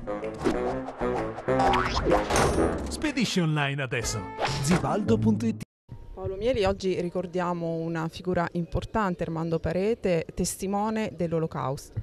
Spedisci online adesso. Zibaldo.it. Paolo Mieli, oggi ricordiamo una figura importante, Ermando Parete, testimone dell'Olocausto.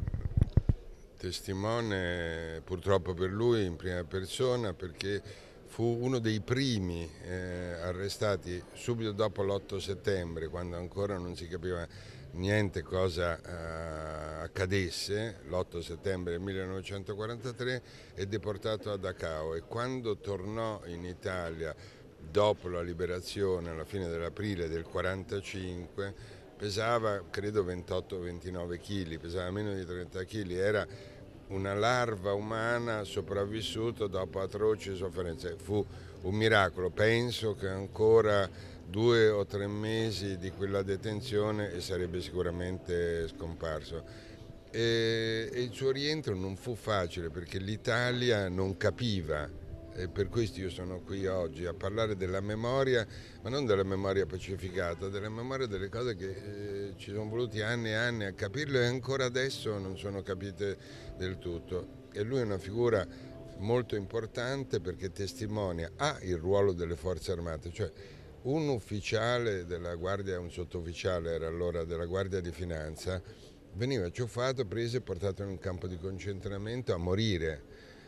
Testimone purtroppo per lui in prima persona, perché fu uno dei primi arrestati subito dopo l'8 settembre, quando ancora non si capiva niente cosa accadesse, l'8 settembre 1943, e deportato a Dachau, e quando tornò in Italia dopo la liberazione alla fine dell'aprile del 1945 pesava credo 28-29 kg, pesava meno di 30 kg, era una larva umana sopravvissuto dopo atroci sofferenze. Fu un miracolo, penso che ancora 2 o 3 mesi di quella detenzione e sarebbe sicuramente scomparso. E il suo rientro non fu facile perché l'Italia non capiva. E per questo io sono qui oggi a parlare della memoria, ma non della memoria pacificata, della memoria delle cose che ci sono voluti anni e anni a capirlo e ancora adesso non sono capite del tutto. E lui è una figura molto importante perché testimonia il ruolo delle forze armate, cioè un ufficiale della Guardia, un sottufficiale era allora della Guardia di Finanza, veniva ciuffato, preso e portato in un campo di concentramento a morire.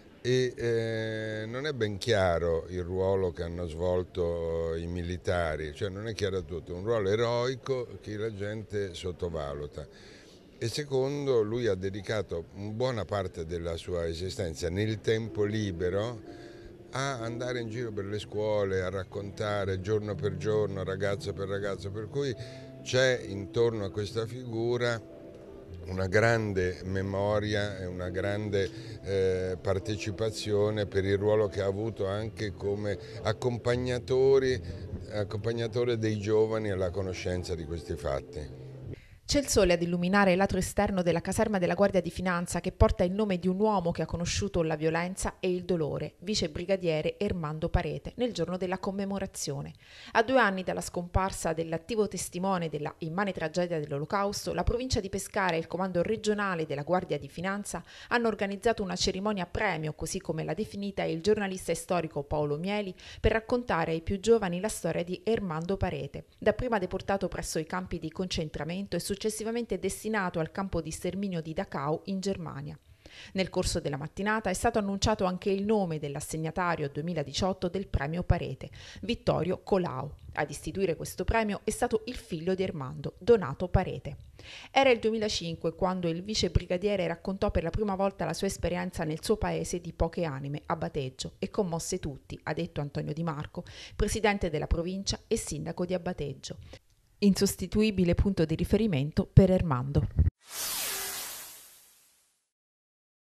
E non è ben chiaro il ruolo che hanno svolto i militari, cioè non è chiaro a tutti, un ruolo eroico che la gente sottovaluta. E secondo, lui ha dedicato buona parte della sua esistenza nel tempo libero a andare in giro per le scuole, a raccontare giorno per giorno, ragazzo per ragazzo, per cui c'è intorno a questa figura una grande memoria e una grande partecipazione per il ruolo che ha avuto anche come accompagnatore dei giovani alla conoscenza di questi fatti. C'è il sole ad illuminare il lato esterno della caserma della Guardia di Finanza che porta il nome di un uomo che ha conosciuto la violenza e il dolore, vice brigadiere Ermando Parete, nel giorno della commemorazione. A 2 anni dalla scomparsa dell'attivo testimone della immane tragedia dell'Olocausto, la provincia di Pescara e il comando regionale della Guardia di Finanza hanno organizzato una cerimonia premio, così come l'ha definita il giornalista e storico Paolo Mieli, per raccontare ai più giovani la storia di Ermando Parete, dapprima deportato presso i campi di concentramento e successivamente destinato al campo di sterminio di Dachau in Germania. Nel corso della mattinata è stato annunciato anche il nome dell'assegnatario 2018 del premio Parete, Vittorio Colau. Ad istituire questo premio è stato il figlio di Ermando, Donato Parete. Era il 2005 quando il vice brigadiere raccontò per la prima volta la sua esperienza nel suo paese di poche anime, a Bateggio, e commosse tutti, ha detto Antonio Di Marco, presidente della provincia e sindaco di Abbateggio. Insostituibile punto di riferimento per Ermando.